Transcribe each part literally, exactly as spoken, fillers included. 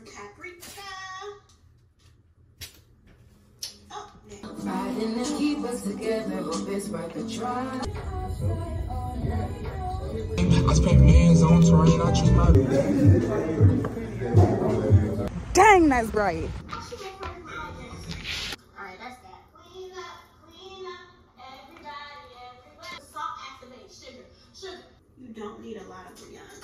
paprika. Oh, yeah. Riding and keep us together, but it's worth a try. I spent hands on terrain, I treat my... Dang, that's bright. Alright, that's that. Clean up, clean up, everybody, everywhere. Salt activate, sugar, sugar. You don't need a lot of bouillon.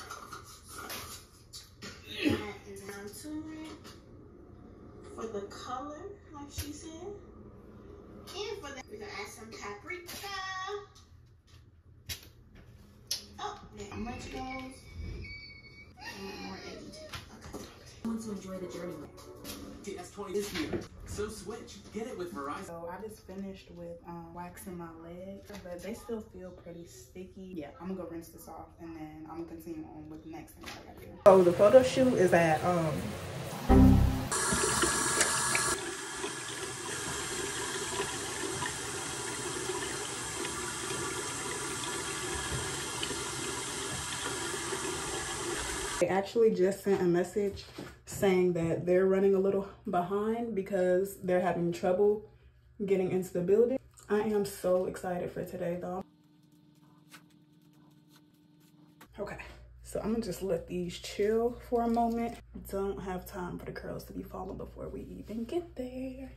Add down to it. For the color, like she said. And for that, we're gonna add some paprika. Oh, yeah. How much goes? More eggy too. Okay. I want to enjoy the journey. The S twenty is here. So switch. Get it with Verizon. So I just finished with um, waxing my legs, but they still feel pretty sticky. Yeah, I'm gonna go rinse this off and then I'm gonna continue on with the next thing I gotta do. So the photo shoot is at um They actually just sent a message saying that they're running a little behind because they're having trouble getting into the building. I am so excited for today though. Okay, so I'm gonna just let these chill for a moment. Don't have time for the curls to be falling before we even get there.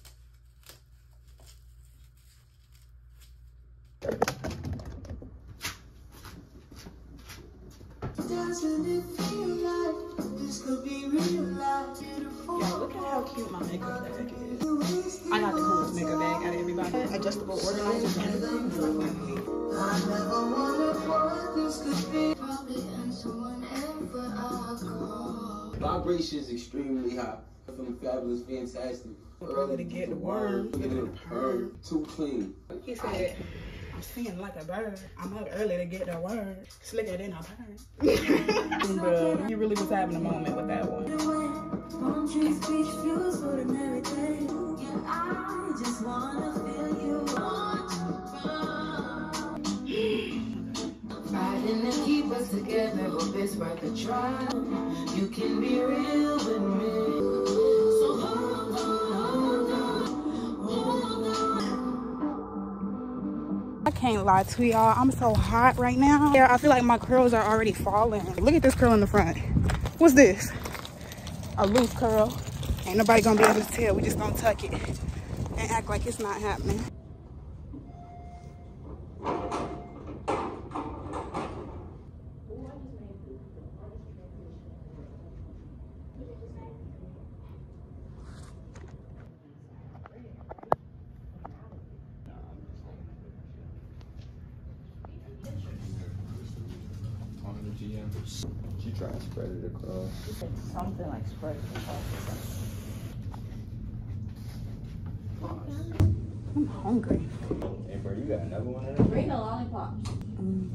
Doesn't it feel like this could be real life? Y'all, look at how cute my makeup bag is. I got the coolest makeup bag out of everybody. Adjustable organizers and everything. I never wondered what this could be. Probably answer whenever I call. Vibrations extremely high. From fabulous, fantastic. Early to get the worm. Look at it, her too clean. He said, I'm singing like a bird. I'm up early to get the word. Slicker than a bird. But he really was having a moment with that one. Palm trees, beach views, ordinary day. Yeah, I just wanna feel you. Riding and keep us together, but it's worth a try. You can be real with me. So hold on, hold on, hold on. I can't lie to y'all, I'm so hot right now. Yeah, I feel like my curls are already falling. Look at this curl in the front. What's this? A loose curl. Ain't nobody gonna be able to tell. We just gonna tuck it and act like it's not happening. She tried to spread it across. Something like spread it across. I'm hungry. Hey, bro, you got another one of them? Bring the lollipops. Mm.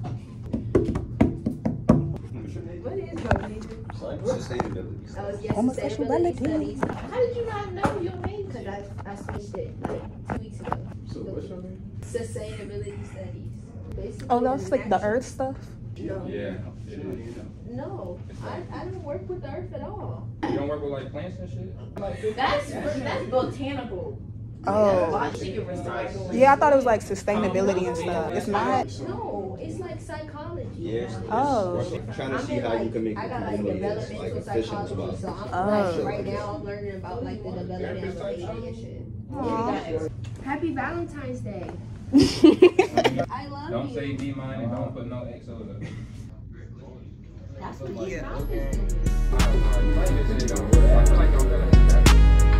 What is your major? Sustainability. Oh, yes, Homosexuality. sustainability studies. How did you not know your major? Because I, I switched it like two weeks ago. So what's your name? Sustainability studies. Basically, Oh, that's like the natural- earth stuff? No. Yeah, it is. No, I, I don't work with the earth at all. You don't work with like plants and shit? Like, That's that's botanical. Oh. Watching it recycle. Yeah, I thought it was like sustainability and stuff. It's not? No, it's like psychology. Yeah. Oh. Trying to I'm see in, how like, you can make I the got like community as developmental like efficient as psychology, so possible. I'm Oh. like right now I'm learning about like the development of a baby and shit. Aw. Happy Valentine's Day. I love don't you. say D mine and don't put no X over it. That's what Like, he's Yeah. okay. I feel like y'all gotta do that.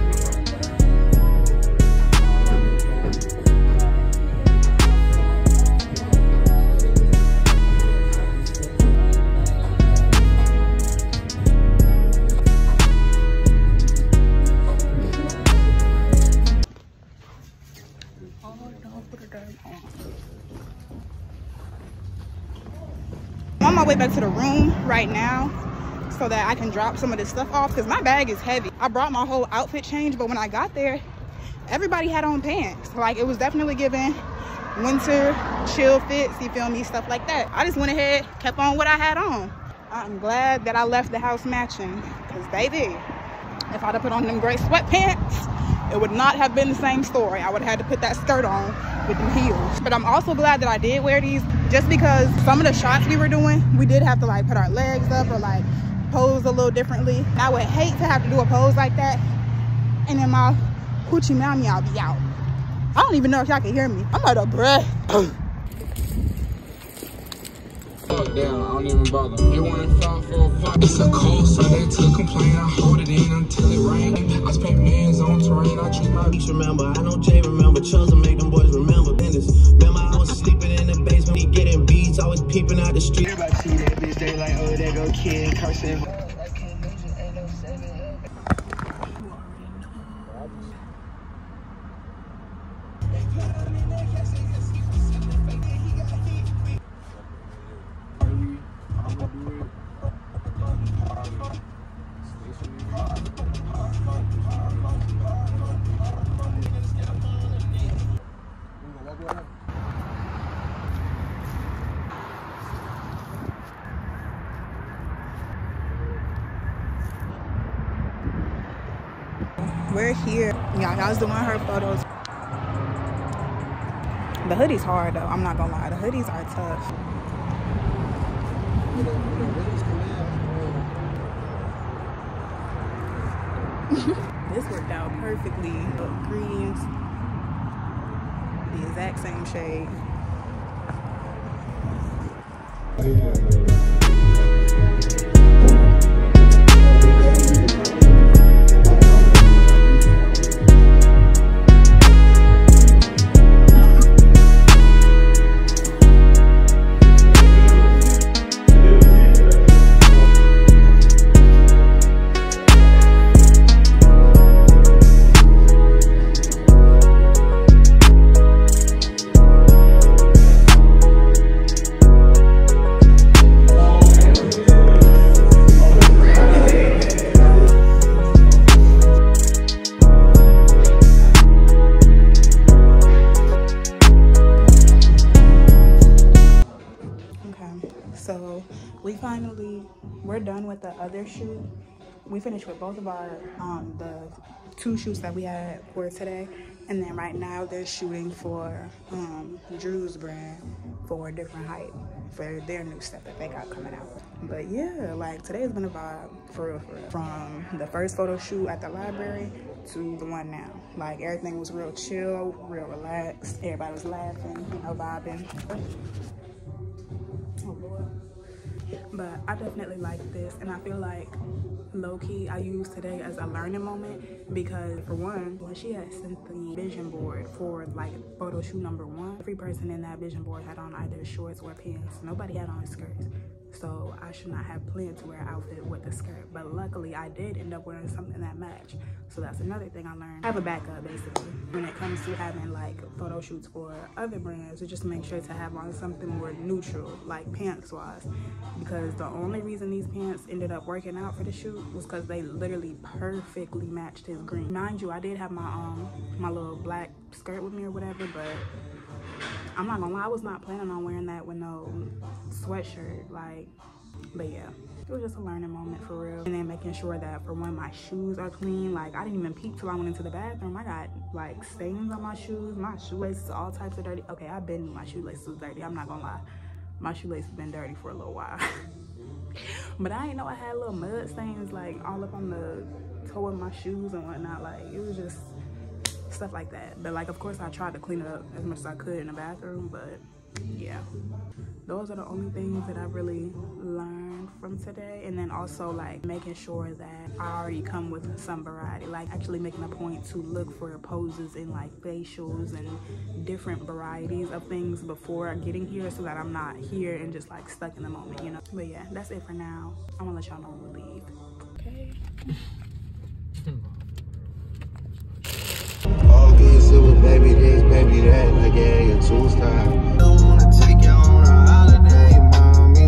I'm on my way back to the room right now so that I can drop some of this stuff off because my bag is heavy. I brought my whole outfit change, but when I got there, everybody had on pants. Like, it was definitely giving winter chill fits, you feel me, stuff like that. I just went ahead, kept on what I had on. I'm glad that I left the house matching because baby, If I'd have put on them gray sweatpants, it would not have been the same story. I would have had to put that skirt on with them heels. But I'm also glad that I did wear these, just because some of the shots we were doing, we did have to like put our legs up or like pose a little differently. I would hate to have to do a pose like that and then my hoochie mammy I'll be out. I don't even know if y'all can hear me. I'm out of breath. Fuck down, I don't even bother. They want five for a fuck. It's a cold Sunday to complain. I hold it in until it rain. I spent millions on terrain. I treat my beach remember. I know Jay remember. Chosen make them boys remember. Business. Remember I was sleeping in the basement. He getting beats. I was peeping out the street. Everybody see that bitch. They like, oh, there go kid cursing. We're here. Yeah, I was doing her photos. The hoodie's hard though, I'm not gonna lie. The hoodies are tough. This worked out perfectly. The greens, the exact same shade. So we finally, we're done with the other shoot. We finished with both of our, um, the two shoots that we had for today. And then right now they're shooting for um, Drew's brand for a different height for their new stuff that they got coming out. But yeah, like today's been a vibe for real, for real. From the first photo shoot at the library to the one now. Like everything was real chill, real relaxed. Everybody was laughing, you know, vibing. Oh Lord. But I definitely like this, and I feel like low-key I used today as a learning moment because for one, when she had sent the vision board for like photo shoot number one, every person in that vision board had on either shorts or pants. Nobody had on skirts. So I should not have planned to wear an outfit with the skirt, but luckily I did end up wearing something that matched. So that's another thing I learned. I have a backup basically when it comes to having like photo shoots for other brands, to just make sure to have on something more neutral, like pants wise, because the only reason these pants ended up working out for the shoot was because they literally perfectly matched his green. Mind you, I did have my um my little black skirt with me or whatever, but I'm not gonna lie, I was not planning on wearing that with no sweatshirt, like, but yeah, it was just a learning moment for real. And then making sure that for when my shoes are clean, like I didn't even peep till I went into the bathroom. I got like stains on my shoes, my shoelaces, all types of dirty. Okay, I've been my shoelaces was dirty, I'm not gonna lie. My shoelaces been dirty for a little while. But I didn't know I had little mud stains like all up on the toe of my shoes and whatnot. Like it was just stuff like that. But like of course I tried to clean it up as much as I could in the bathroom, but yeah, those are the only things that I really learned from today. And then also like making sure that I already come with some variety, like actually making a point to look for poses in like facials and different varieties of things before getting here, so that I'm not here and just like stuck in the moment, you know. But yeah, that's it for now. I'm gonna let y'all know when we leave. Okay. All good silver, baby this, baby that, like yeah, you're two star. Don't wanna take you on a holiday, mommy.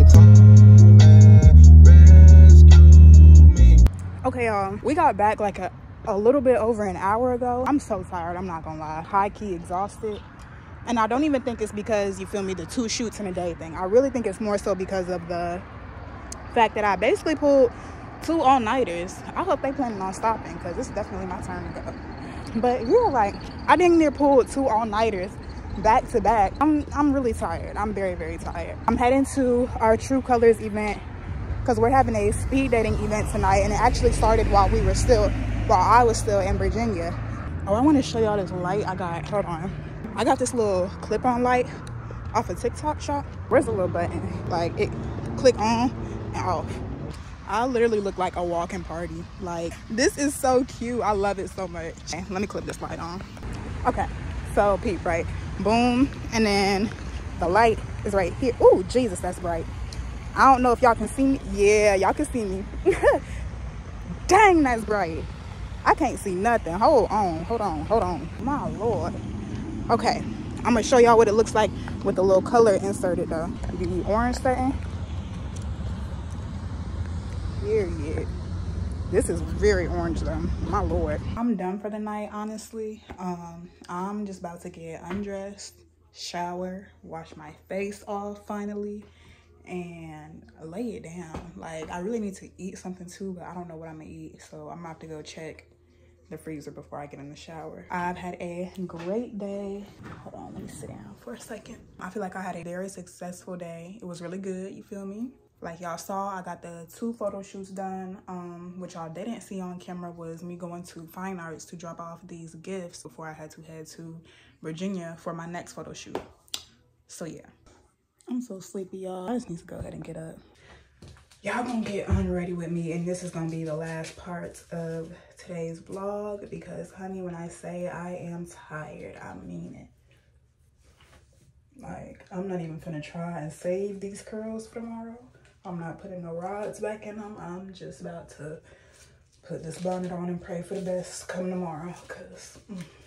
Rescue me. Okay, y'all, we got back like a, a little bit over an hour ago. I'm so tired, I'm not gonna lie. High-key exhausted. And I don't even think it's because, you feel me, the two shoots in a day thing. I really think it's more so because of the fact that I basically pulled two all-nighters. I hope they planning on stopping because it's definitely my turn to go. But yeah, like I didn't near pulled two all-nighters back to back. I'm I'm really tired. I'm very, very tired. I'm heading to our True Colors event because we're having a speed dating event tonight, and it actually started while we were still, while I was still in Virginia. Oh, I want to show y'all this light I got. Hold on. I got this little clip-on light off a TikTok shop. Where's the little button? Like it click on and off. I literally look like a walking party. Like, this is so cute. I love it so much. Okay, let me clip this light on. Okay, so peep, right? Boom, and then the light is right here. Oh, Jesus, that's bright. I don't know if y'all can see me. Yeah, y'all can see me. Dang, that's bright. I can't see nothing. Hold on, hold on, hold on. My Lord. Okay, I'm gonna show y'all what it looks like with the little color inserted though. The orange setting. Period. This is very orange though. My Lord. I'm done for the night, honestly. Um, I'm just about to get undressed, shower, wash my face off finally, and lay it down. Like, I really need to eat something too, but I don't know what I'm gonna eat. So I'm about to go check the freezer before I get in the shower. I've had a great day. Hold on, let me sit down for a second. I feel like I had a very successful day. It was really good, you feel me? Like y'all saw, I got the two photo shoots done. Um, what y'all didn't see on camera was me going to Fine Arts to drop off these gifts before I had to head to Virginia for my next photo shoot. So yeah, I'm so sleepy, y'all. I just need to go ahead and get up. Y'all gonna get unready with me, and this is gonna be the last part of today's vlog because, honey, when I say I am tired, I mean it. Like, I'm not even gonna try and save these curls for tomorrow. I'm not putting no rods back in them. I'm just about to put this bonnet on and pray for the best come tomorrow, because mm.